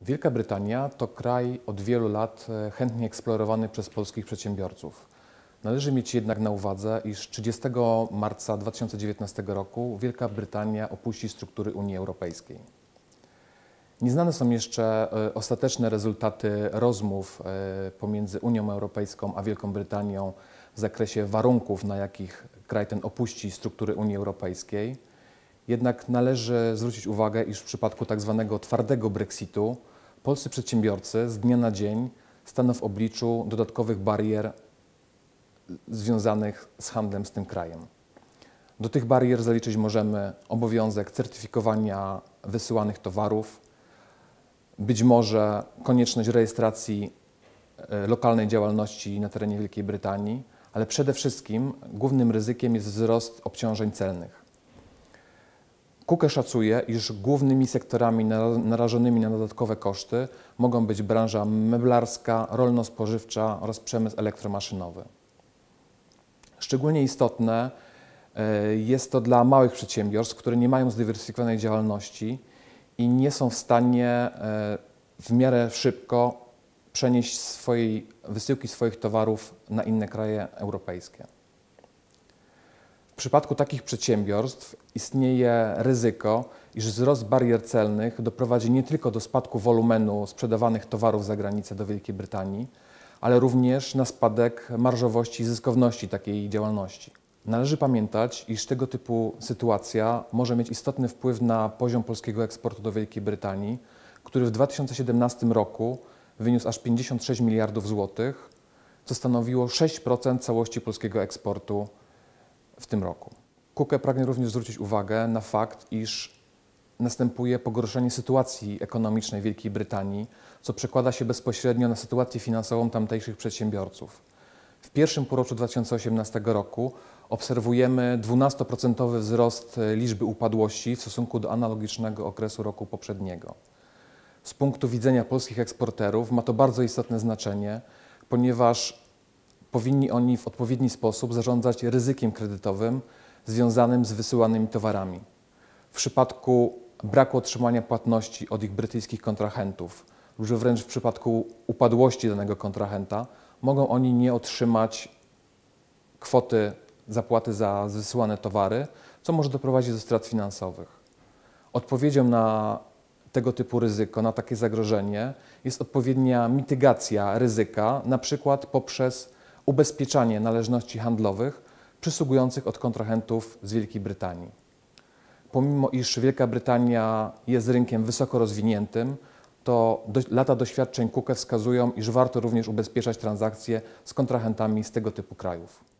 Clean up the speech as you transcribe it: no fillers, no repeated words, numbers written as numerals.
Wielka Brytania to kraj od wielu lat chętnie eksplorowany przez polskich przedsiębiorców. Należy mieć jednak na uwadze, iż 30 marca 2019 roku Wielka Brytania opuści struktury Unii Europejskiej. Nieznane są jeszcze ostateczne rezultaty rozmów pomiędzy Unią Europejską a Wielką Brytanią w zakresie warunków, na jakich kraj ten opuści struktury Unii Europejskiej. Jednak należy zwrócić uwagę, iż w przypadku tak zwanego twardego Brexitu polscy przedsiębiorcy z dnia na dzień staną w obliczu dodatkowych barier związanych z handlem z tym krajem. Do tych barier zaliczyć możemy obowiązek certyfikowania wysyłanych towarów, być może konieczność rejestracji lokalnej działalności na terenie Wielkiej Brytanii, ale przede wszystkim głównym ryzykiem jest wzrost obciążeń celnych. KUKE szacuje, iż głównymi sektorami narażonymi na dodatkowe koszty mogą być branża meblarska, rolno-spożywcza oraz przemysł elektromaszynowy. Szczególnie istotne jest to dla małych przedsiębiorstw, które nie mają zdywersyfikowanej działalności i nie są w stanie w miarę szybko przenieść wysyłki swoich towarów na inne kraje europejskie. W przypadku takich przedsiębiorstw istnieje ryzyko, iż wzrost barier celnych doprowadzi nie tylko do spadku wolumenu sprzedawanych towarów za granicę do Wielkiej Brytanii, ale również na spadek marżowości i zyskowności takiej działalności. Należy pamiętać, iż tego typu sytuacja może mieć istotny wpływ na poziom polskiego eksportu do Wielkiej Brytanii, który w 2017 roku wyniósł aż 56 miliardów złotych, co stanowiło 6% całości polskiego eksportu w tym roku. KUKE pragnie również zwrócić uwagę na fakt, iż następuje pogorszenie sytuacji ekonomicznej Wielkiej Brytanii, co przekłada się bezpośrednio na sytuację finansową tamtejszych przedsiębiorców. W pierwszym półroczu 2018 roku obserwujemy 12% wzrost liczby upadłości w stosunku do analogicznego okresu roku poprzedniego. Z punktu widzenia polskich eksporterów ma to bardzo istotne znaczenie, ponieważ powinni oni w odpowiedni sposób zarządzać ryzykiem kredytowym związanym z wysyłanymi towarami. W przypadku braku otrzymania płatności od ich brytyjskich kontrahentów lub wręcz w przypadku upadłości danego kontrahenta mogą oni nie otrzymać kwoty zapłaty za wysyłane towary, co może doprowadzić do strat finansowych. Odpowiedzią na tego typu ryzyko, na takie zagrożenie jest odpowiednia mitygacja ryzyka, na przykład poprzez ubezpieczanie należności handlowych przysługujących od kontrahentów z Wielkiej Brytanii. Pomimo iż Wielka Brytania jest rynkiem wysoko rozwiniętym, to lata doświadczeń KUKE wskazują, iż warto również ubezpieczać transakcje z kontrahentami z tego typu krajów.